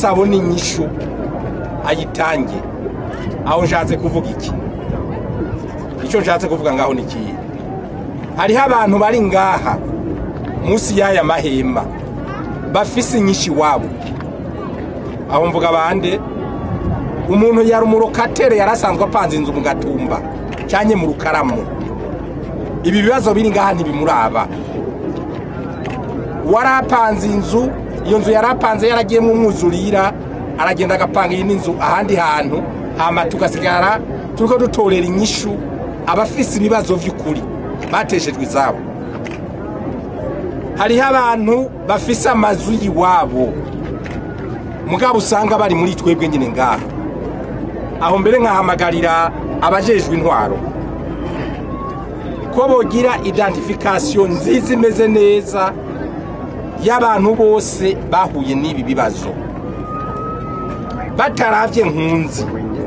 wese abona inyishu ayitange. Aho nshatse kuvuga iki? Icyo nshatse kuvuga ngaho ni iki? Hariho abantu bari ngaha munsi y'aya mahema bafise inyinshi wabo. Aho mvuga bande, umuntu yari umurokatere yarasanzwe apanze inzu mu Gatumba cyanye mu Rukaramu. Ibi bibazo biri ngaha ntibimuraba. Warapanze inzu, iyo nzu yarapanze yaragiye mu mwuzurira, aragenda agapanga iyi n'inzu ahandi hantu, hama tugasigara turiko dutorera inyishu abafise ibibazo vy'ukuri bateshejwe izabo. Hariho abantu bafise amazu yiwabo mugabo usanga bari muri twebwe nyine ngaha. Aho mbere nkahamagarira abajejwe intwaro ko bogira identification nziza imeze neza y'abantu bose bahuye n'ibi bibazo bataravye nkunzi.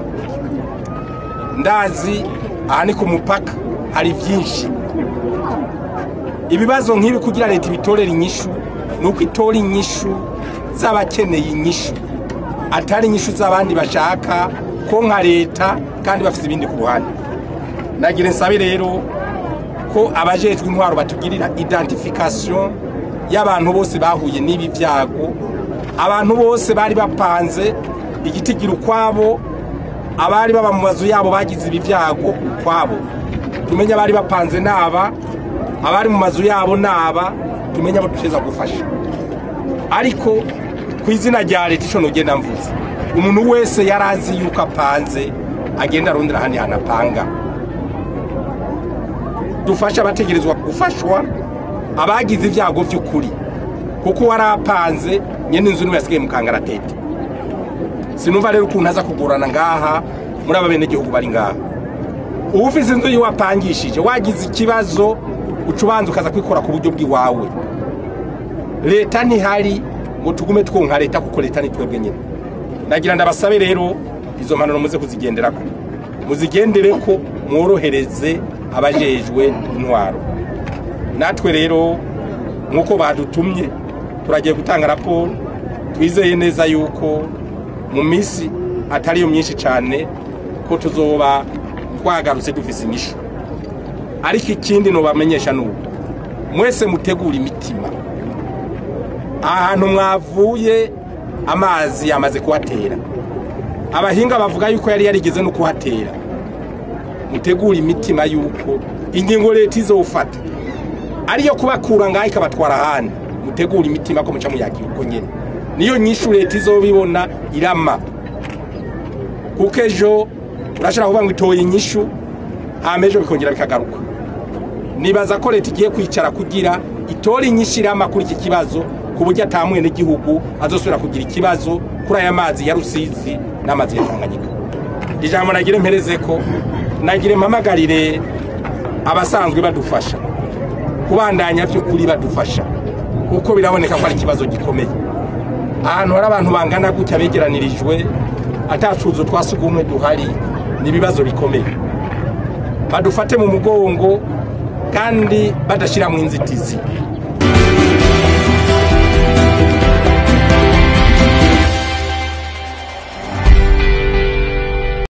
Ndazi ahani ku mupaka hari byinshi ibibazo nk'ibi kugira leta ibitorera inyishu nuko itora inyishu z'abakeneye inyishu atari inyishu z'abandi bashaka ko nka leta kandi bafite ibindi ku ruhande. Nagira nsabe rero ko abajejwe intwaro batugirira identification y'abantu bose bahuye n'ibi byago, abantu bose bari bapanze igitigira ukwabo, abari baba mu mazu yabo bagize ibi byago ukwabo. Tumenya bari bapanze naba, abari mu mazu yabo naba, tumenya abo dusheza gufasha. Ariko kwizina rya leta ico nogenda mvuze, umuntu wese yarazi yuko apanze agenda arondera handi hanapanga. Dufasha abategerezwa gufashwa abagize ibyago by'ukuri, kuko warapanze nyene inzu niwe yasigaye mu kangaratete. Sinumva rero ukuntu aza kugorana ngaha muri ababene gihugu bari ngaha. Ufise inzu yiwapangishije wagize ikibazo ucubanza ukaza kwikora ku buryo bw'iwawe. Leta ntihari ngo tugume twonka leta, kuko leta ni twebwe nyine. Nagira ndabasabe rero izo mpanuro muze kuzigenderako, muzigendereko mworohereze abajejwe intwaro. Natwe rero nkuko badutumye turagiye gutanga raporo, twizeye neza yuko mu misi atari yo myinshi cyane ko tuzoba twagarutse dufise inyishu. Ariko ikindi no bamenyesha nuko mwese mutegura imitima. Ahantu mwavuye amazi yamaze kuhatera, abahinga bavuga yuko yari yarigeze no kuhatera. Mutegura imitima yuko ingingo leta izofata ariyo kubakura ngaho ikabatwara handi. Mutegura imitima ko muca muyakira uko nyene, niyo nyishu leta izobibona irama. Kuko ejo urashaka kuvuga ngo itoye inyishu hamejo bikongera bikagaruka. Nibaza ko leta igiye kwicara kugira itora inyishu irama kuri iki kibazo, ku buryo atamwe n'igihugu azosubira kugira ikibazo kuri aya mazi ya Rusizi n'amazi ya Tanganyika. Ijambo nagire mpereze ko nagire mpamagarire abasanzwe badufasha kubandanya byo kuri badufasha, kuko biraboneka ko ari kibazo gikomeye. Ahantu hari abantu bangana gutya begeranirijwe atacuzo twasugumwe duhari, nibibazo bikomeye. Badufate mu mugongo kandi badashira mu inzitizi.